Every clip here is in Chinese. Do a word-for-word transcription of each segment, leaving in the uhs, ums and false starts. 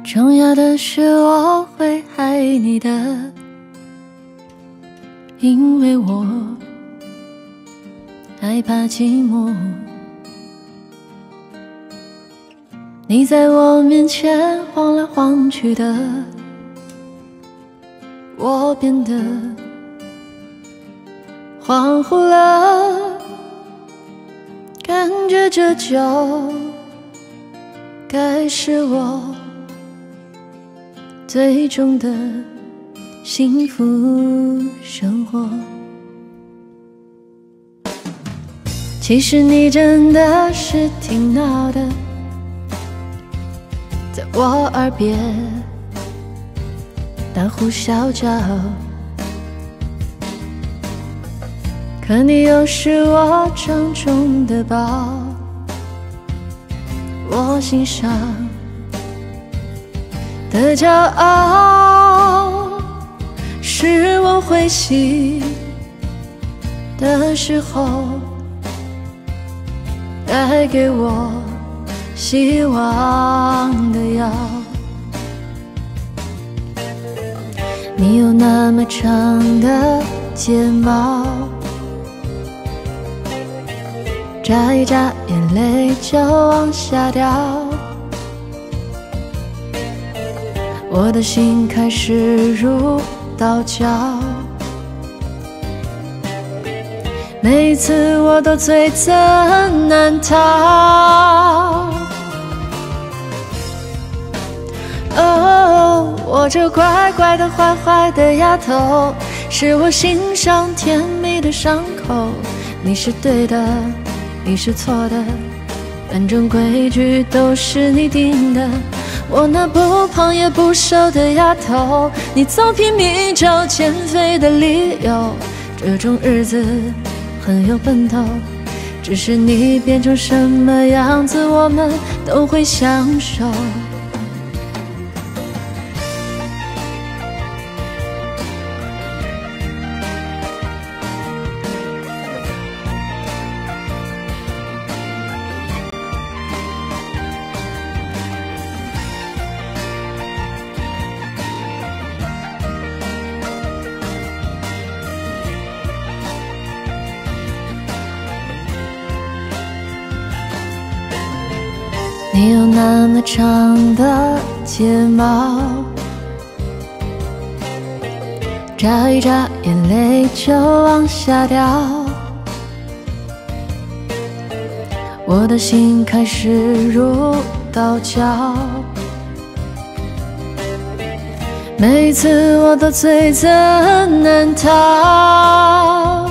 重要的是我会爱你的，因为我害怕寂寞。你在我面前晃来晃去的，我变得恍惚了，感觉这就该是我最终的幸福生活。其实你真的是挺闹的，在我耳边大呼小叫，可你又是我掌中的宝，我心上的骄傲，是我灰心的时候带给我希望的药。你有那么长的睫毛，眨一眨眼泪就往下掉，我的心开始如刀绞，每次我都罪责难逃。哦，我这乖乖的坏坏的丫头，是我心上甜蜜的伤口。你是对的，你是错的，反正规矩都是你定的。我那不胖也不瘦的丫头，你总拼命找减肥的理由，这种日子很有奔头。只是你变成什么样子，我们都会享受。你有那么长的睫毛，眨一眨眼泪就往下掉，我的心开始如刀绞，每次我都罪责难逃。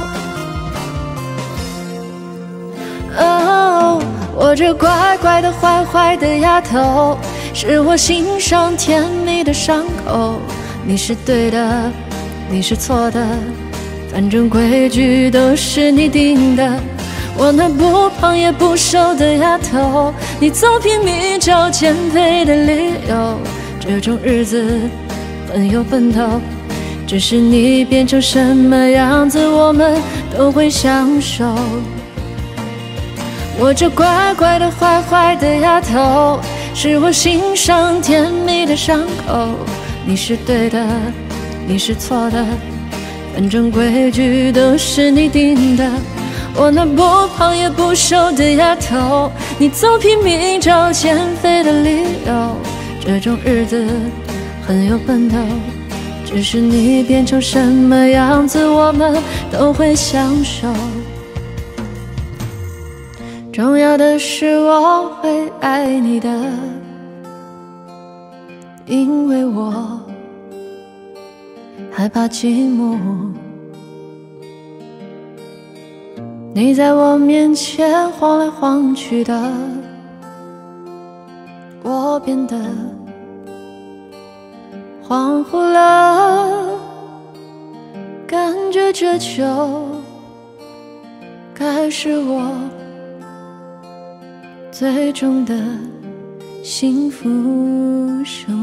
哦，我这乖乖的坏坏的丫头，是我心上甜蜜的伤口。你是对的，你是错的，反正规矩都是你定的。我那不胖也不瘦的丫头，你总拼命找减肥的理由，这种日子很有奔头。只是你变成什么样子，我们都会享受。我这乖乖的坏坏的丫头，是我心上甜蜜的伤口。你是对的，你是错的，反正规矩都是你定的。我那不胖也不瘦的丫头，你总拼命找减肥的理由，这种日子很有奔头。只是你变成什么样子，我们都会享受。重要的是我会爱你的，因为我害怕寂寞。你在我面前晃来晃去的，我变得恍惚了，感觉这就该是我最终的幸福生